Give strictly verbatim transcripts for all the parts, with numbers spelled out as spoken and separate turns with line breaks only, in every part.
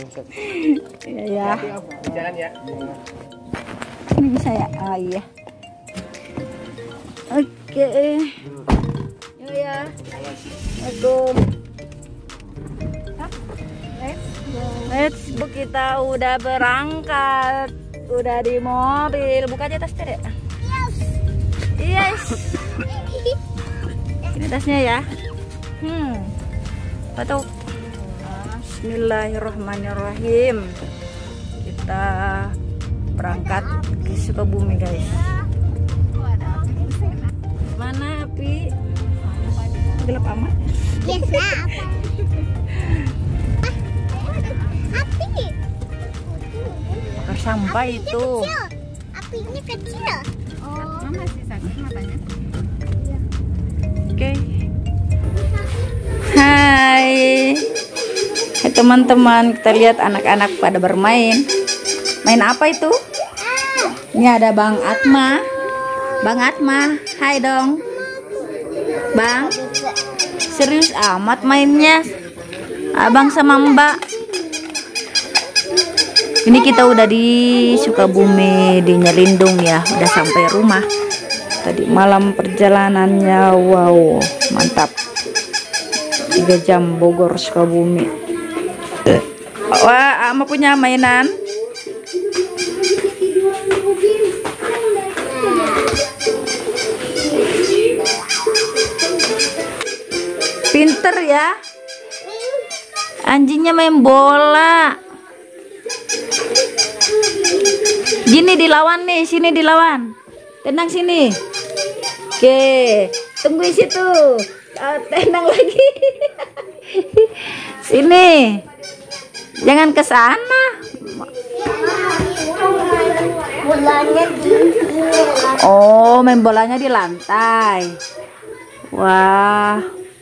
Iya ya.
Jalan ya.
Ini bisa ya? Ah iya. Oke. Yuk ya. Assalamualaikum. Let's go, kita udah berangkat. Udah di mobil. Buka aja tas Tere. Yes. Ini tasnya ya. Hmm. Atau Bismillahirrahmanirrahim. Kita berangkat ke Sukabumi, guys. Mana api? Gelap amat.
Yes, apa? Api.
Bakar sampah itu.
Apinya kecil. Oh, masih sakit matanya.
Oke. Hai. Hai teman-teman, kita lihat anak-anak pada bermain. Main apa itu? Ini ada Bang Atma. Bang Atma, hai dong. Bang, serius amat mainnya. Abang sama Mbak. Ini kita udah di Sukabumi, di Nyelindung ya. Udah sampai rumah. Tadi malam perjalanannya, wow, mantap. tiga jam Bogor Sukabumi. Wah, Ama punya mainan. Pinter ya. Anjingnya main bola. Gini dilawan nih, sini dilawan. Tenang sini. Oke, tungguin situ. Uh, tenang lagi. Sini. Jangan ke sana.
Bolanya di
Oh, main bolanya di lantai. Wah.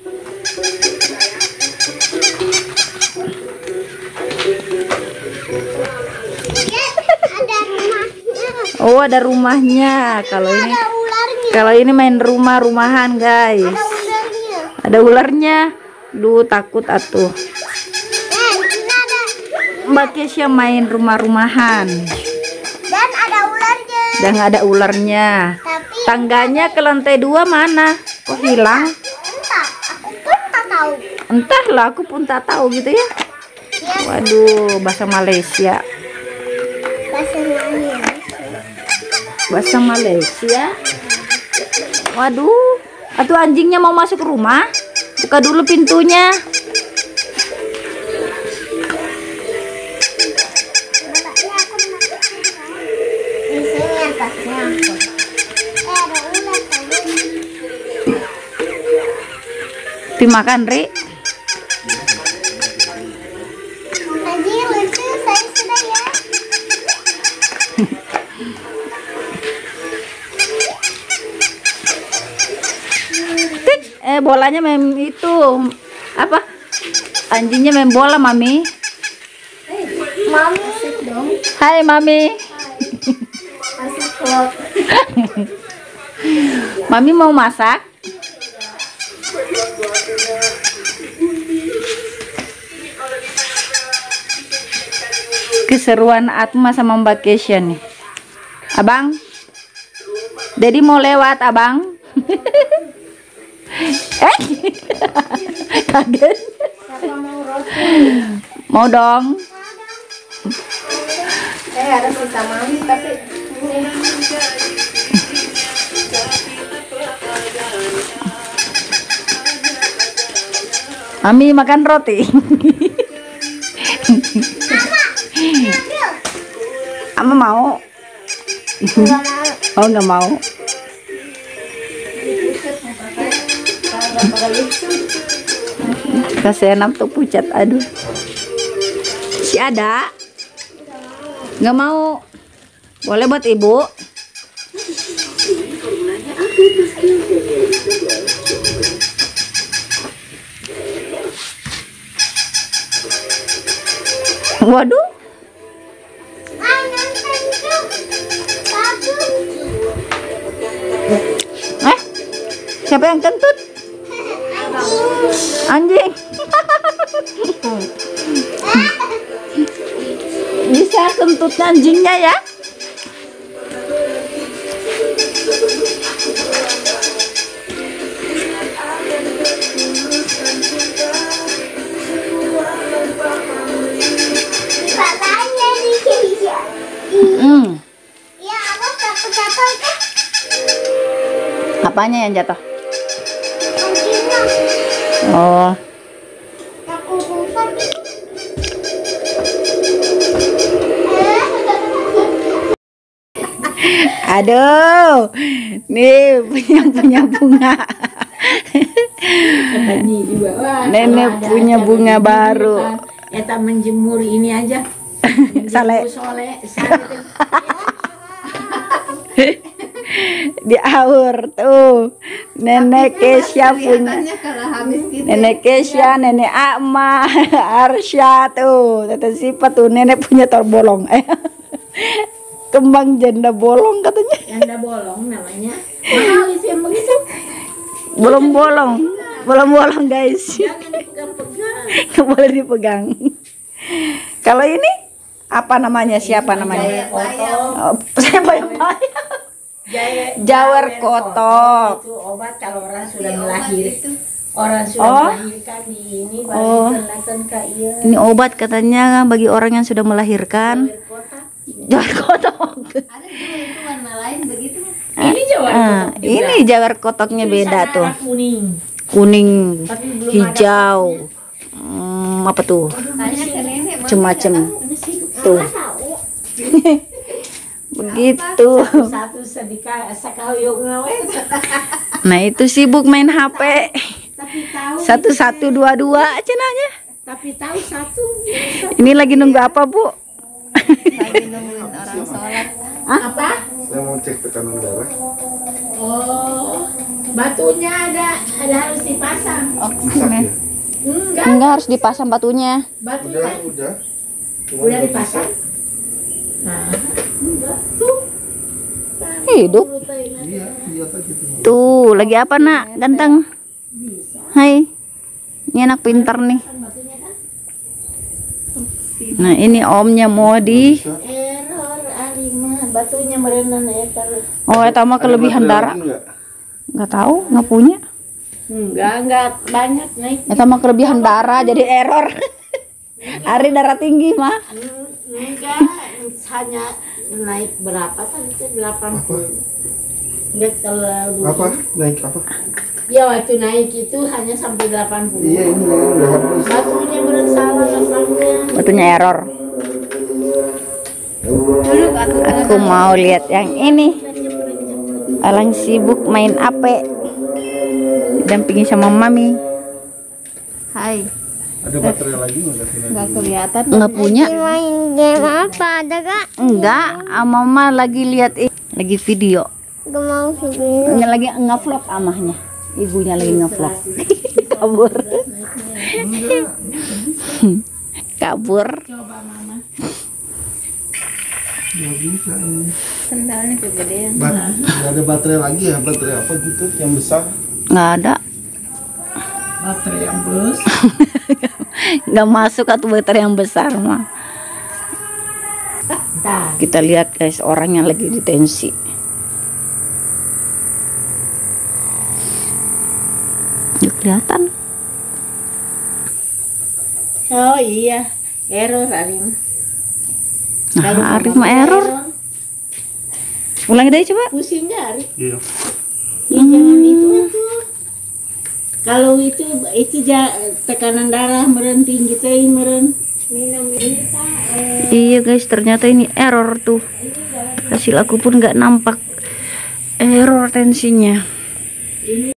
Oh, ada rumahnya. Kalau ini kalau ini main rumah-rumahan, guys. Ada ularnya. Duh, takut atuh. Mbak Kesya main rumah-rumahan.
Dan ada ularnya.
Dan ada ularnya.
Tapi
Tangganya ke lantai dua mana? Kok hilang?
entah, aku pun tak tahu.
Entahlah, aku pun tak tahu gitu ya.
Ya,
Waduh, bahasa Malaysia.
bahasa Melayu.
Bahasa Malaysia. Waduh, atuh anjingnya mau masuk rumah. Buka dulu pintunya.
Bapaknya aku makan. Di sini atasnya. Eh, ada ular tadi.
Dimakan, Ri.
Lagi lucu, saya sudah ya.
Tik. Eh, bolanya main itu. Apa? Anjingnya main bola, Mami.
Mami dong.
Hai, Mami.
Masih vlog.
Mami mau masak? Keseruan Atma sama Mbak Kesya nih. Abang, Dedi mau lewat, Abang. Eh, kaget.
Siapa mau roti?
Mau dong.
Eh, ada sisa mami tapi
Mami makan roti. Ama mau? Oh, nggak mau. Kasih enak tuh pucat, aduh. Si ada? Nggak mau. Boleh buat ibu? Waduh. Eh, siapa yang kentut? Anjing. Bisa kentut anjingnya ya.
Papanya di Keisha.
Hmm.
Ya, apa jatuh-jatuh itu?
Apanya yang jatuh?
Anjingnya.
Oh.
Aku bukan.
Aduh, nih punya punya bunga. Nenek punya bunga baru.
Kita menjemur ini aja.
Sale.
Sole, sale.
Di aur tuh. Nenek Kesya punya. Nenek Kesya, nenek Akma, Arsya tuh. Tata Sipa tuh nenek punya terbolong. Eh. Kembang janda bolong katanya.
Janda bolong namanya. Mahal sih yang begitu.
Belum bolong. Belum bolong guys.
Jangan dipegang-pegang.
Nggak boleh dipegang. Kalau ini apa namanya? Siapa namanya? Oh, saya bayang-bayang.
Jaya-
Jawer kotok.
Itu obat kalau orang sudah melahirkan. Orang sudah
Oh.
melahirkan di ini
Oh.
baru kelihatan kak iya.
Ini obat katanya bagi orang yang sudah melahirkan.
Kota.
Jawer kotok.
Ini Jawa
Ah,
kotok juga.
ini jawer kotoknya beda
Tulisan
tuh.
arah kuning.
Kuning,
Tapi belum
hijau. Hmm, apa tuh? Macem-macem. Tuh. Begitu.
Satu sedikit sakau ngawet.
Nah, itu sibuk main H P.
Tapi tahu.
Satu-satu dua-dua cenanya.
Tapi tahu satu.
Ini lagi nunggu apa, Bu?
Apa?
Saya mau cek tekanan darah.
Oh, batunya ada, ada harus dipasang.
Oksigen.
Enggak,
Enggak harus dipasang batunya.
batunya
Udah, udah. Cuma
udah
nggak
dipasang.
bisa.
Nah, enggak tuh.
Hidup.
Iya, lihat aja tuh.
Tuh, lagi apa, Nak? Ganteng. Hai. Ini anak pintar nih. Nah, ini omnya mau di.
Error alimah, batunya merenan error.
Oh, eta mah kelebihan
Ada
darah.
baterai lagi nggak?
Nggak tahu, nggak punya.
Enggak, enggak banyak naik.
Eta mah kelebihan darah jadi error. Ari darah tinggi mah.
Enggak, hanya naik berapa tadi itu delapan puluh. Enggak terlalu.
Apa? Naik apa?
Ya waktu naik itu hanya sampai delapan puluh.
Iya, ini udah habis.
Batunya bersalah rasanya.
Batunya error. Aku mau lihat yang ini. Alang sibuk main A P. Dampingi sama Mami. Hai.
Ada baterai lagi nggak? Nggak
Kelihatan nggak punya.
Main game apa? Ada gak?
Enggak, ah, Mama lagi lihat i- lagi video.
Gak mau video.
Ini lagi ngevlog amahnya. Ibunya lagi ngevlog. Kabur. Kabur.
Nggak bisa ini.
Sendalnya kegedean.
Bat- nggak ada baterai lagi ya? Baterai apa gitu yang besar?
Nggak ada.
Baterai yang bus.
Nggak masuk atau baterai yang besar mah.
Nah,
Kita lihat guys, orang yang lagi detensi. Yuk, kelihatan.
oh iya, error Arim.
Nah, Arif mah error. Ulangi dari coba.
Pusing nggak Arim?
Iya.
Ya, jangan itu tuh. Kalau itu itu ja, tekanan darah meren tinggi teh meren. Minum ini tak.
Iya guys, ternyata ini error tuh. Hasil aku pun nggak nampak error tensinya.